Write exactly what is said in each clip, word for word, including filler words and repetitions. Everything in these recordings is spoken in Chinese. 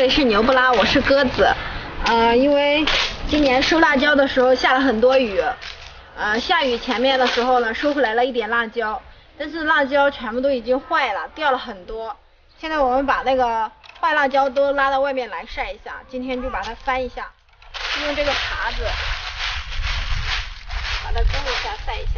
里是牛不拉，我是鸽子。呃，因为今年收辣椒的时候下了很多雨，呃，下雨前面的时候呢，收回来了一点辣椒，但是辣椒全部都已经坏了，掉了很多。现在我们把那个坏辣椒都拉到外面来晒一下，今天就把它翻一下，用这个耙子把它蒸一下，晒一下。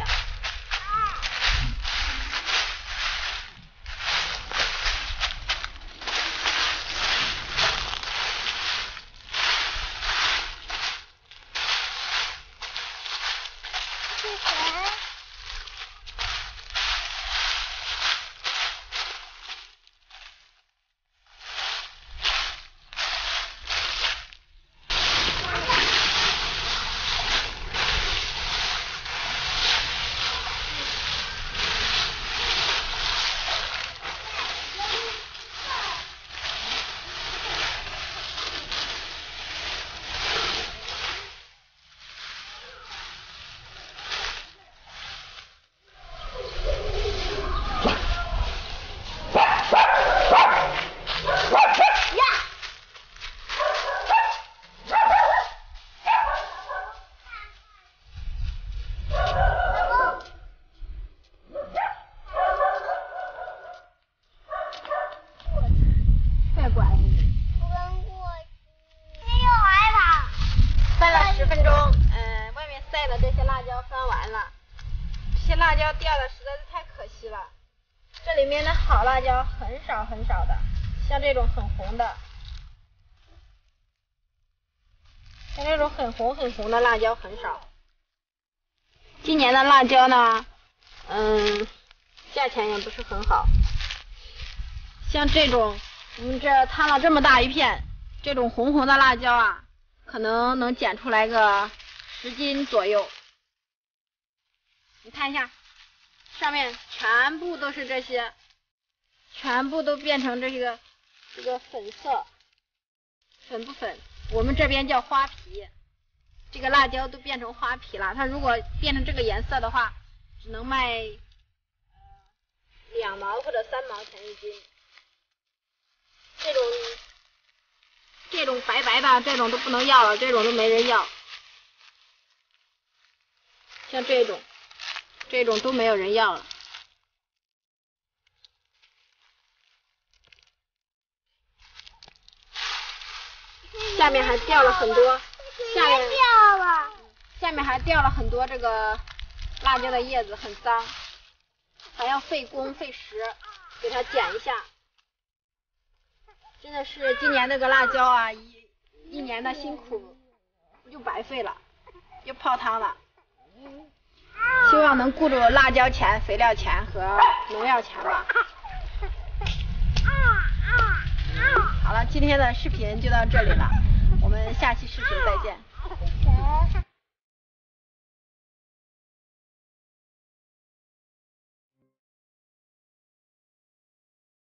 这些辣椒翻完了，这些辣椒掉的实在是太可惜了。这里面的好辣椒很少很少的，像这种很红的，像这种很红很红的辣椒很少。今年的辣椒呢，嗯，价钱也不是很好。像这种，我们这摊了这么大一片，这种红红的辣椒啊，可能能捡出来个十斤左右。你看一下，上面全部都是这些，全部都变成这个这个粉色，粉不粉？我们这边叫花皮。这个辣椒都变成花皮了，它如果变成这个颜色的话，只能卖呃两毛或者三毛钱一斤。这种这种白白的，这种都不能要了，这种都没人要。像这种，这种都没有人要了。下面还掉了很多，下面掉了， 下面还掉了很多这个辣椒的叶子，很脏，还要费工费时给它剪一下。真的是今年这个辣椒啊，一一年的辛苦又白费了，又泡汤了。希望能顾住辣椒钱、肥料钱和农药钱吧。好了，今天的视频就到这里了，我们下期视频再见。